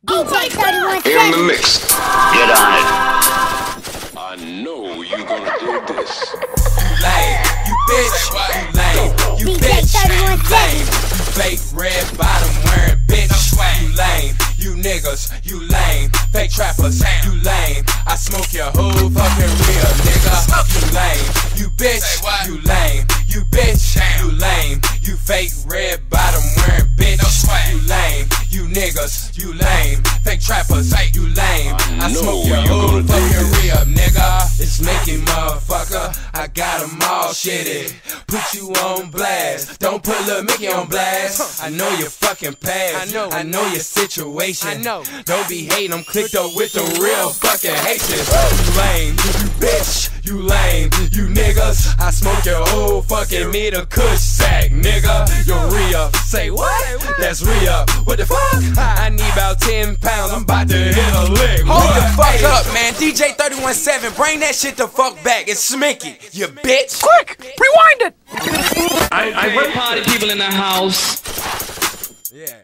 DJ 31 In the mix. Get on it. I know you gonna dig this. You lame, you bitch, you lame, you DJ bitch, 31 you lame, you fake red bottom wearing bitch, you lame, you niggas, you lame, fake trappers, you lame, I smoke your whole fucking real nigga, you lame, you bitch, you lame, you bitch, you lame, you fake red bottom wearing bitch, you lame, you niggas, you lame, fake trappers, you lame, I smoke your whole fucking real nigga, it's making motherfucker, I got them all shitty, put you on blast, don't put Lil Mickey on blast, I know your fucking past, I know your situation, don't be hating, I'm clicked up with the real fucking Haitians, you lame, you bitch, you lame, you niggas, I smoke your whole fucking meter kush sack, nigga, your re-up, say what? That's re-up, what the fuck? I need about 10 pounds, I'm about to hit a lick. Hold the fuck up, man. DJ 31-7, bring that shit the fuck back. It's Sminky, you bitch. Quick, rewind it. I party people in the house. Yeah.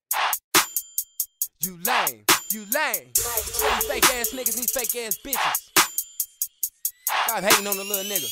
You lame, you lame. These fake ass niggas, these fake ass bitches. Stop hating on the little nigga.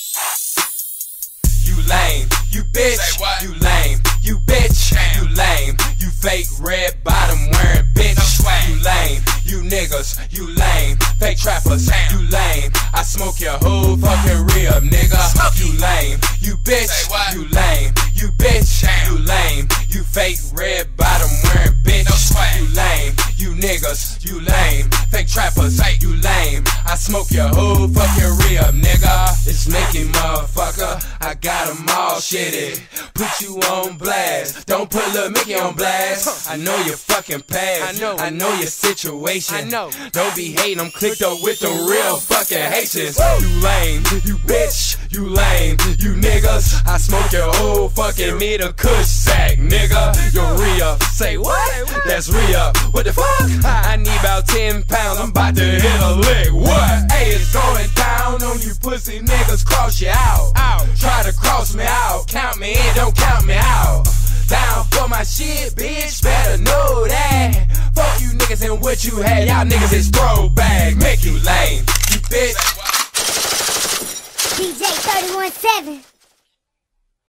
You lame, you bitch, you lame, you bitch, you lame, you fake red bottom wearing bitch, you lame, you niggas, you lame, fake trappers, you lame, I smoke your whole fucking rib, nigga, you lame, you bitch, you lame, you bitch, you lame, you fake red bottom wearing bitch, you lame, you niggas, you lame, fake trappers, you lame, I smoke your whole fucking rib, nigga, it's making motherfucker, I got them all shitty, put you on blast, don't put Lil Mickey on blast, I know your fucking past, I know your situation, don't be hating, I'm clicked up with the real fucking Haitians, you lame, you bitch, you lame, you niggas, I smoke your whole fucking meter kush sack, nigga, your re-up, say what? That's re-up, what the fuck? I need about 10 pounds, I'm about to hit a lick, what? Hey, it's going down on you pussy niggas, cross you out, try to cross me out, count me in, don't count me out, down for my shit, bitch, better know that, fuck you niggas and what you had, y'all niggas is throwback, make you lame, you bitch. DJ 31 7.